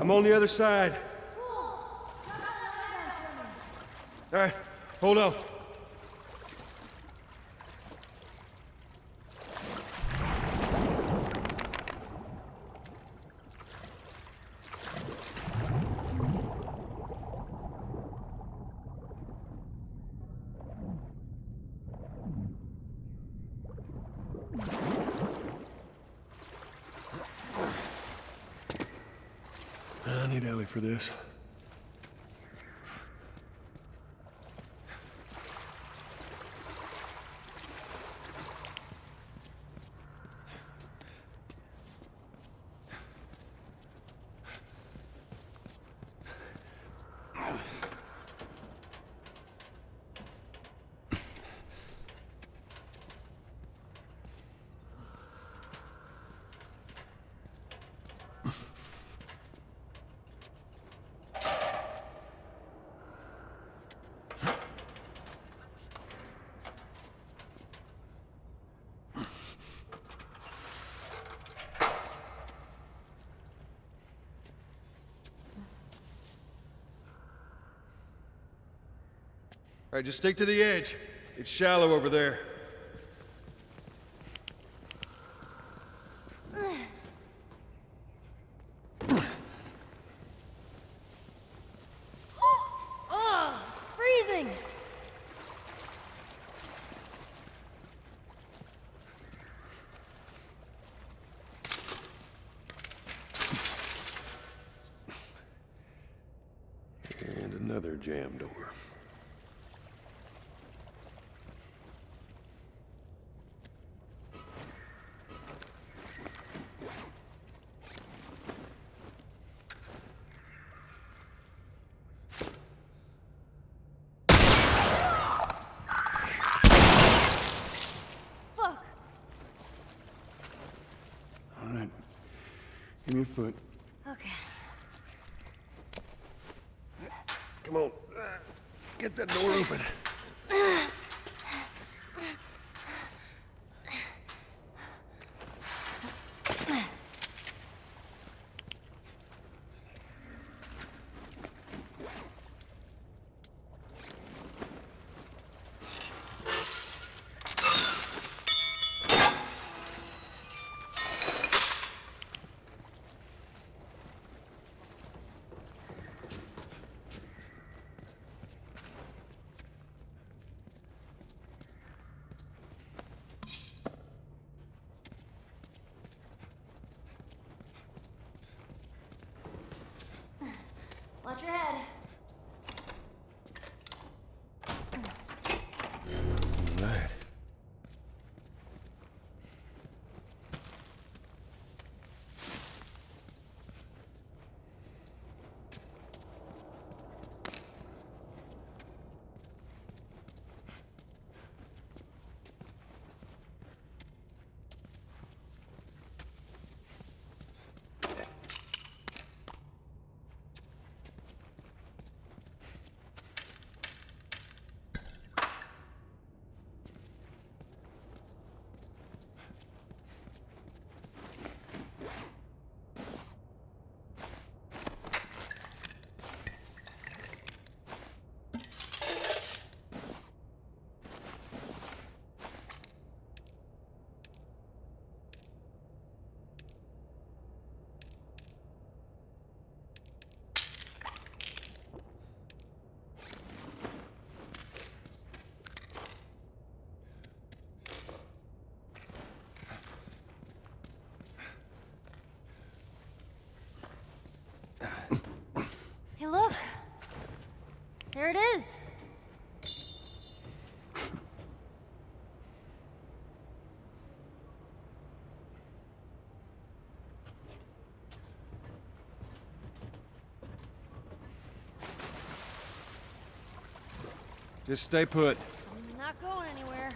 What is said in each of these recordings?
I'm on the other side. All right, hold on. I need Ellie for this. All right, just stick to the edge. It's shallow over there. Oh, freezing! And another jam door. Give me a foot. Okay. Come on. Get that door open. Watch your head. All right. Hey, look. There it is. Just stay put. I'm not going anywhere.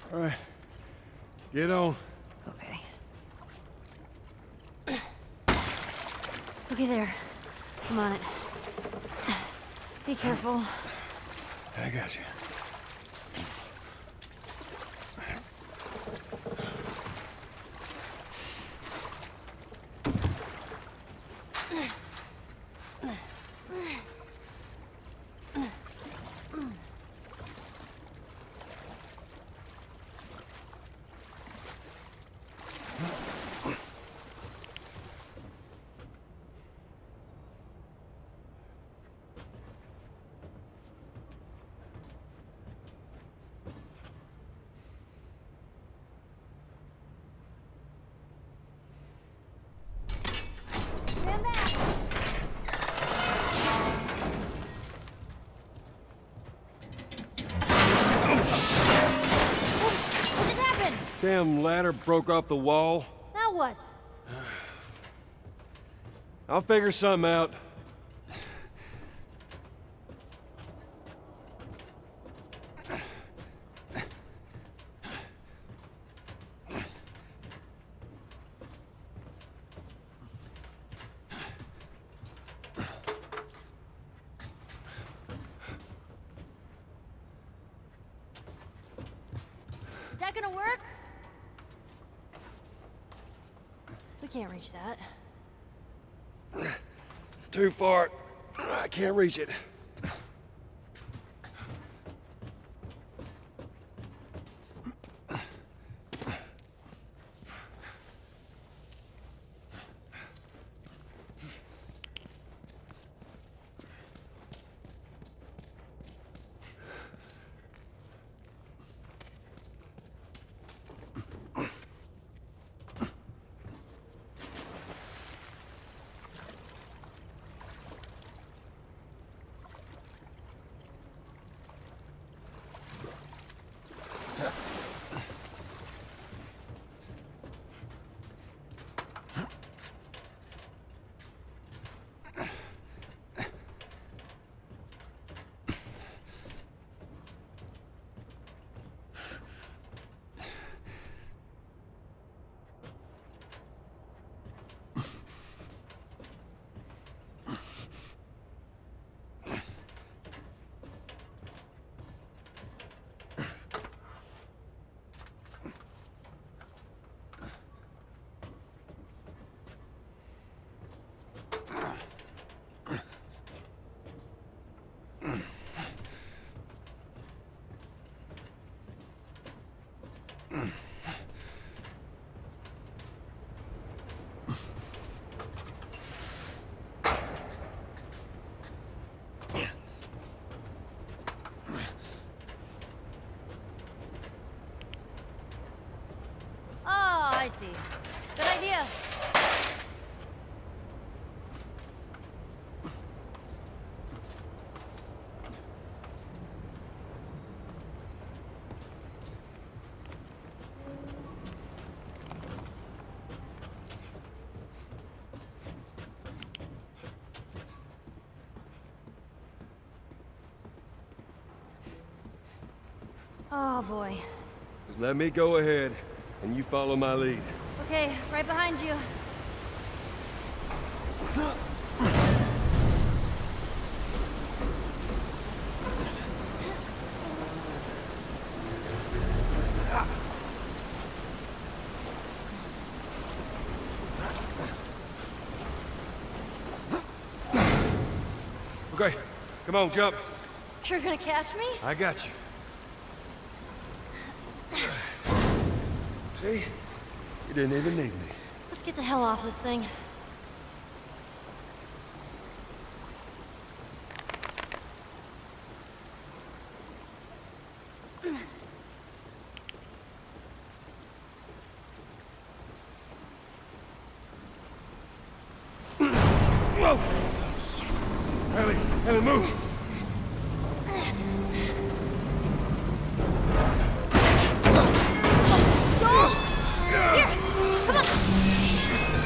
All right. Get on. Okay. Okay, there. I'm on it. Be careful. I got you. Stand back! What just happened? Damn ladder broke off the wall. Now what? I'll figure something out. Is that gonna work? We can't reach that. It's too far. I can't reach it. Oh, I see. Good idea. Oh boy. Just let me go ahead, and you follow my lead. Okay, right behind you. Okay, come on, jump. You're gonna catch me? I got you. See? You didn't even need me. Let's get the hell off this thing. Whoa! Ellie, move! Joel! Here! Come on!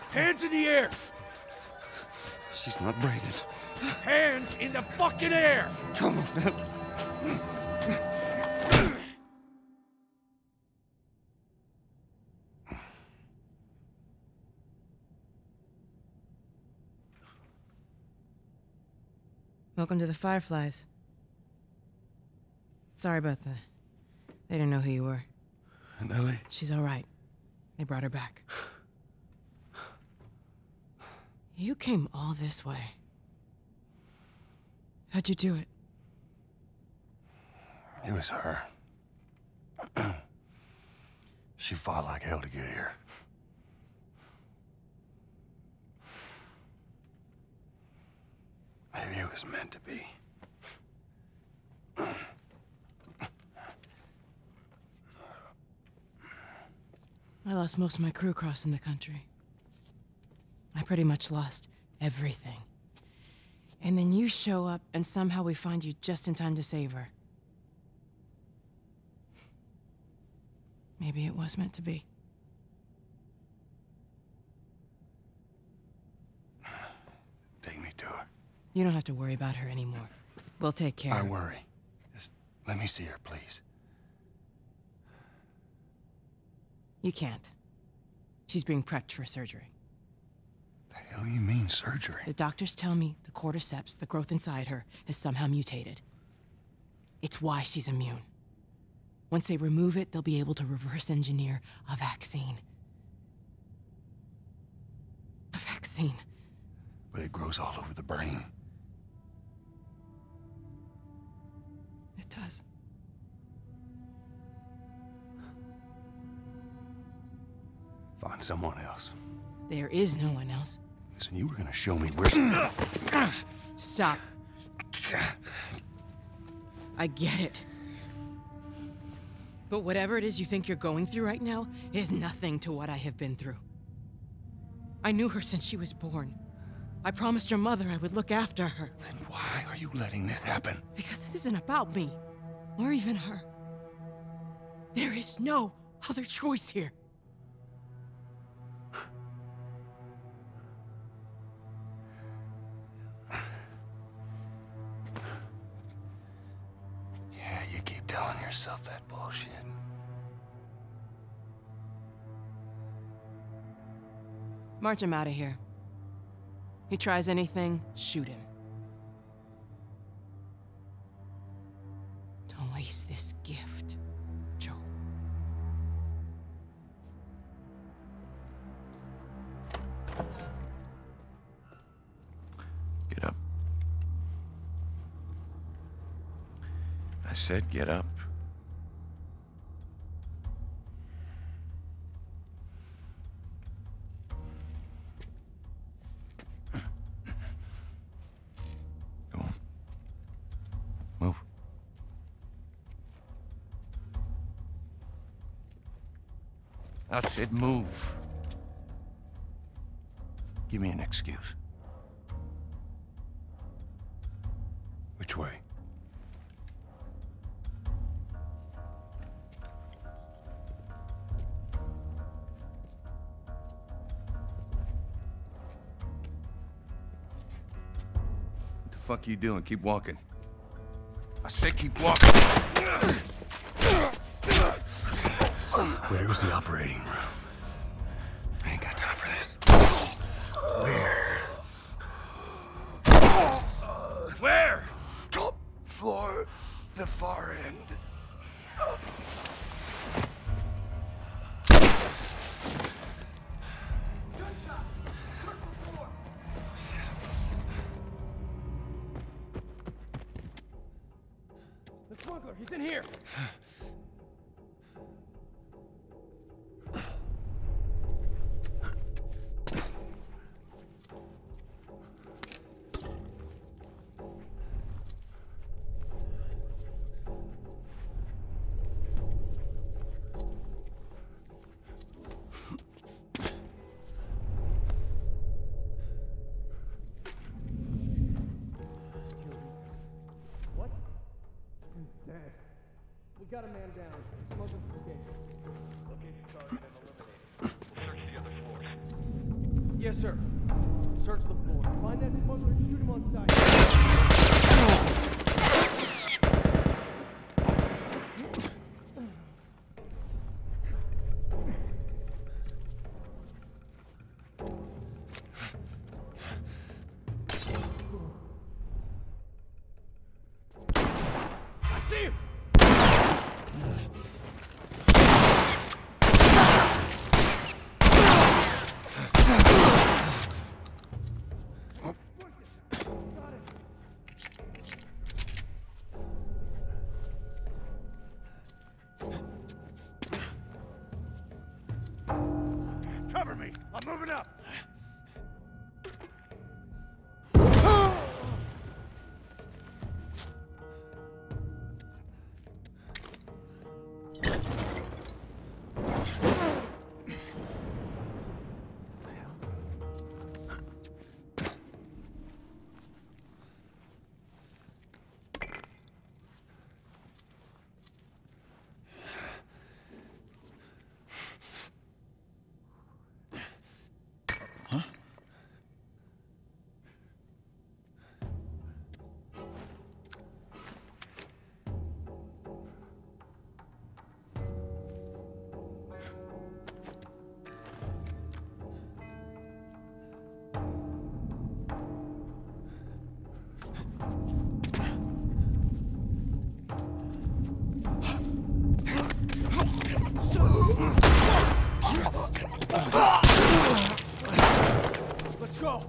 Hands in the air! She's not breathing. Hands in the fucking air! Come on, man. Welcome to the Fireflies. Sorry about that. They didn't know who you were. And Ellie? She's all right. They brought her back. You came all this way. How'd you do it? It was her. She fought like hell to get here. Maybe it was meant to be. I lost most of my crew crossing the country. I pretty much lost everything. And then you show up, and somehow we find you just in time to save her. Maybe it was meant to be. Take me to her. You don't have to worry about her anymore. We'll take care I of her. worry. Just let me see her, please. You can't. She's being prepped for surgery. The hell do you mean, surgery? The doctors tell me the cordyceps, the growth inside her, has somehow mutated. It's why she's immune. Once they remove it, they'll be able to reverse engineer a vaccine. A vaccine. But it grows all over the brain. It does. Find someone else. There is no one else. Listen, you were gonna show me where she... Stop. I get it. But whatever it is you think you're going through right now is nothing to what I have been through. I knew her since she was born. I promised your mother I would look after her. Then why are you letting this happen? Because this isn't about me, or even her. There is no other choice here. Yeah, you keep telling yourself that bullshit. March him out of here. He tries anything, shoot him. Don't waste this gift, Joe. Get up. I said get up. Go on. Move. I said move. Give me an excuse. Which way? What the fuck are you doing? Keep walking. I said keep walking. Where was the operating room? I ain't got time for this. Where? Where? Top floor, the far end. The smuggler, he's in here! What? He's dead. We got a man down. Smuggler's escaped. Location target and eliminated. We'll search the other floors. Yes, sir. Search the floor. Find that smuggler and shoot him on sight. I see him! Cover me! I'm moving up! Let's go!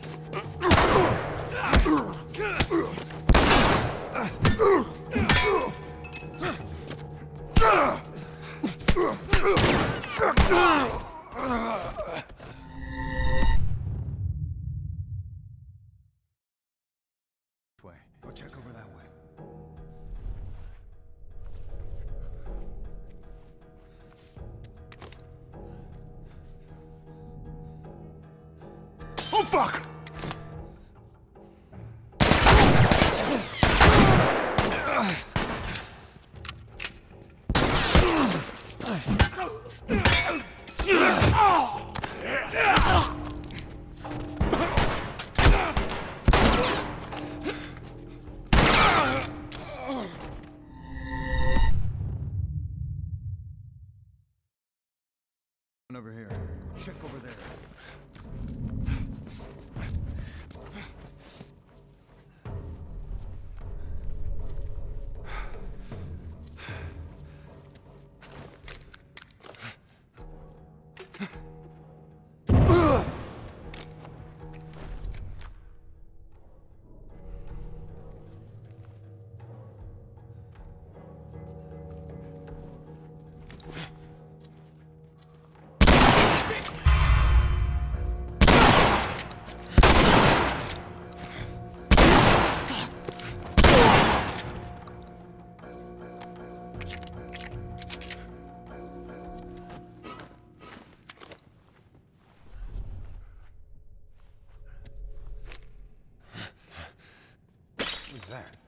Way. Go check over that way. Oh, fuck! Over here. Check over there. What was that?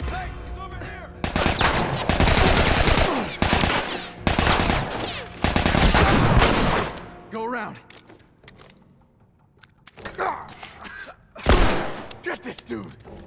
Go around. Get this dude!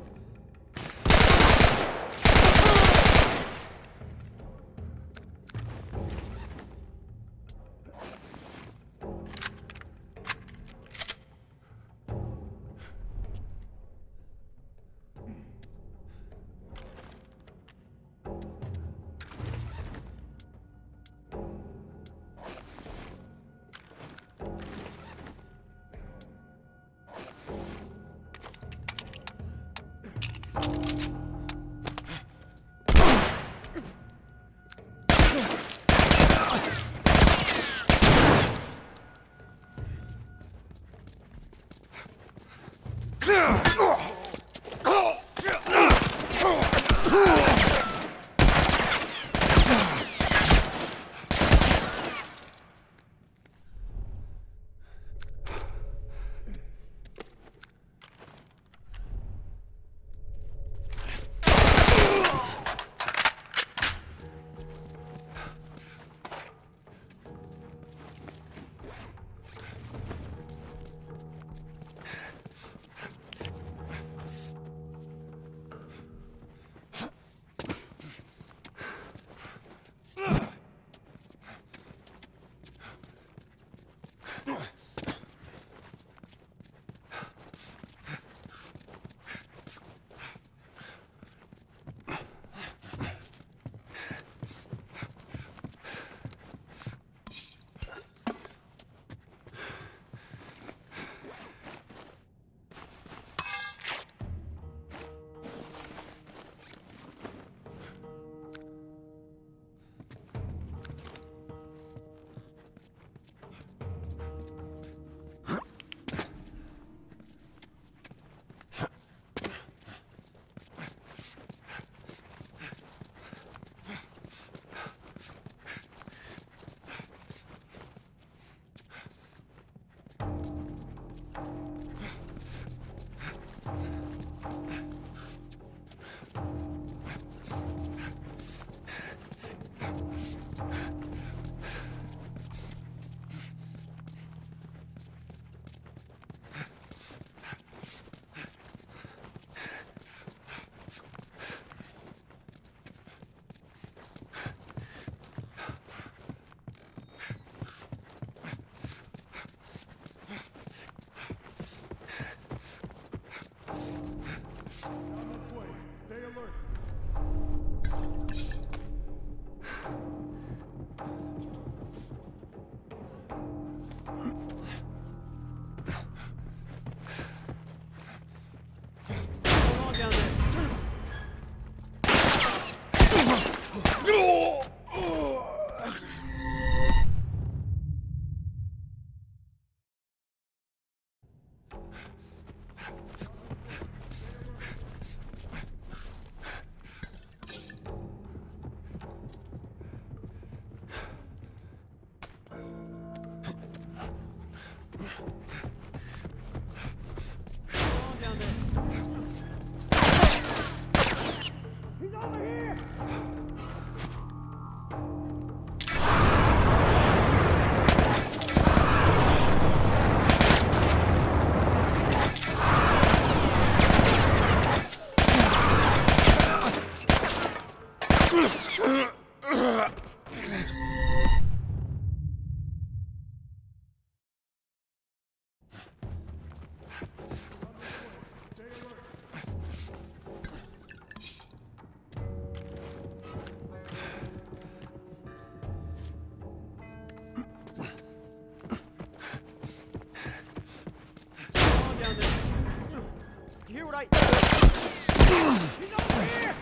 You hear what I... He's over here!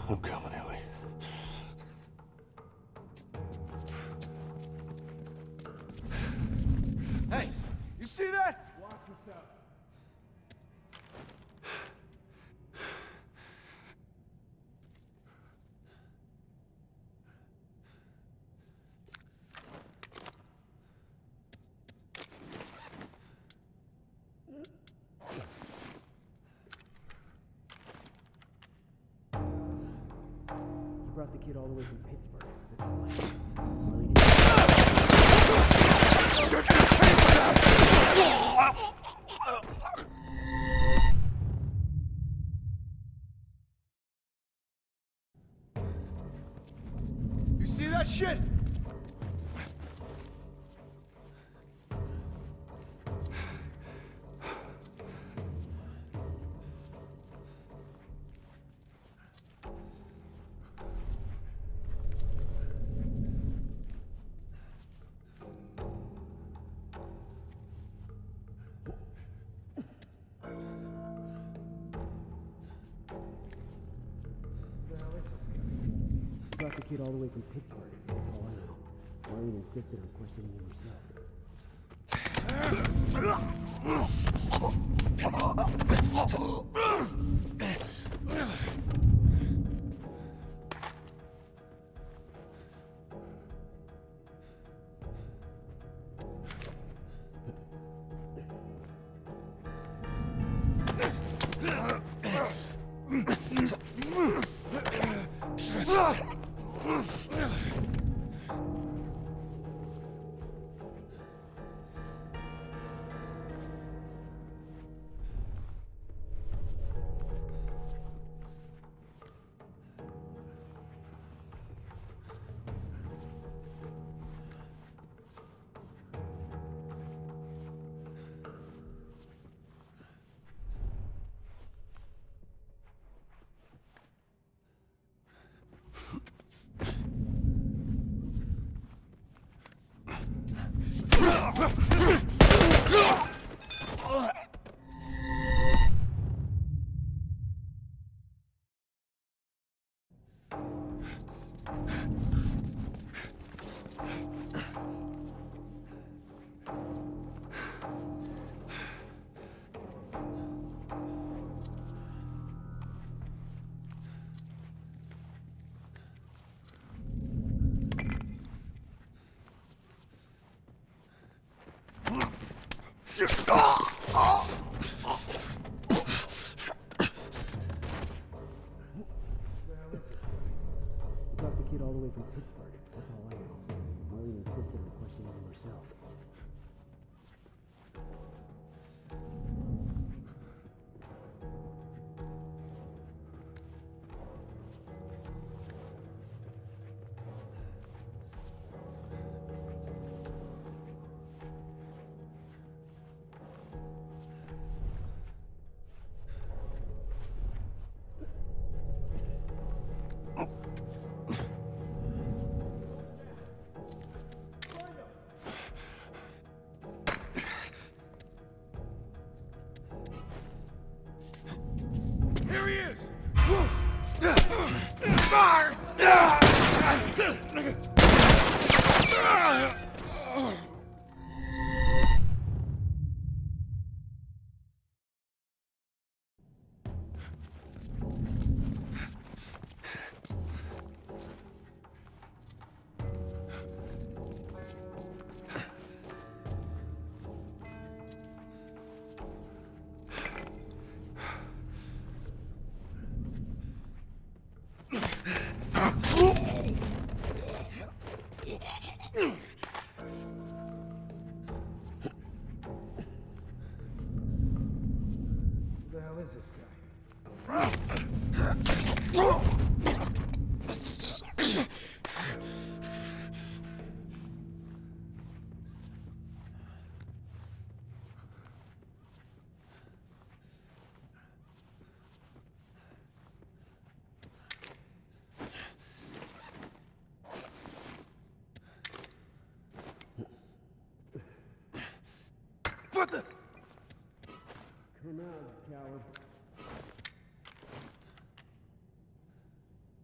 I'm coming, Ellie. Hey, you see that? Watch yourself. You brought the kid all the way from Pittsburgh. That's all I know. Well, he didn't. You see that shit? You brought the kid all the way from Pittsburgh. That's all I know. Marlene insisted on questioning him herself. You brought the kid all the way from Pittsburgh. That's all I know. Marlene insisted on questioning him herself. Here he is! Who the hell is this guy? What the? Come out, coward.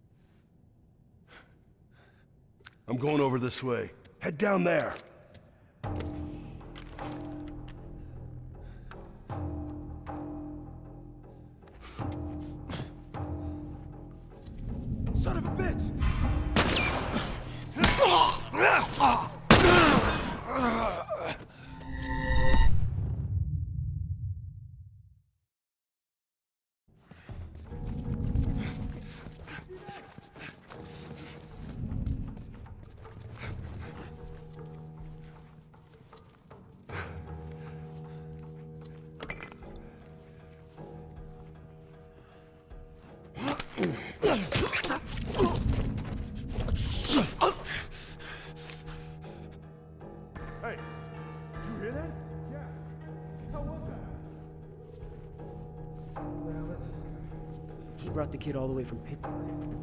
I'm going over this way. Head down there. Son of a bitch! Hey, did you hear that? Yeah. How was that? Well, this is... He brought the kid all the way from Pittsburgh.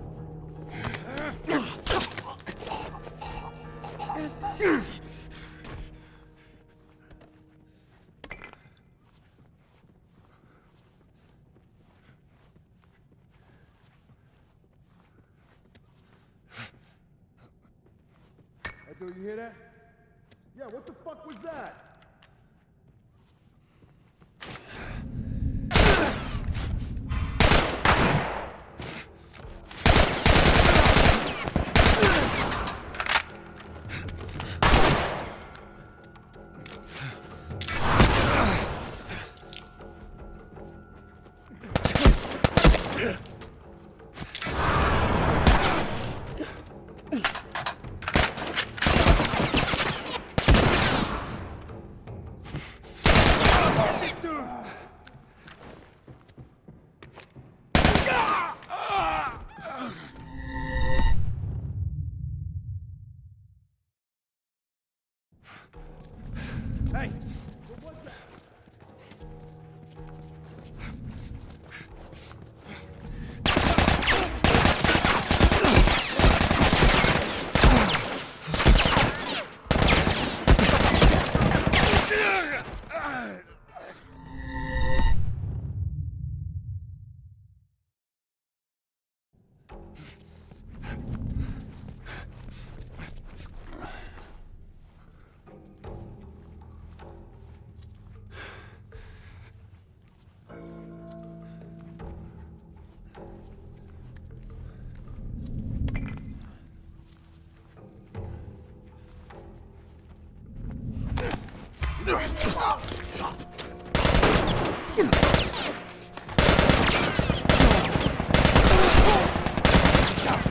Hey, dude, you hear that? Yeah, what the fuck was that? Hey, what was that?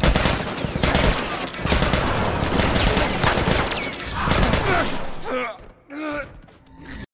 Ugh!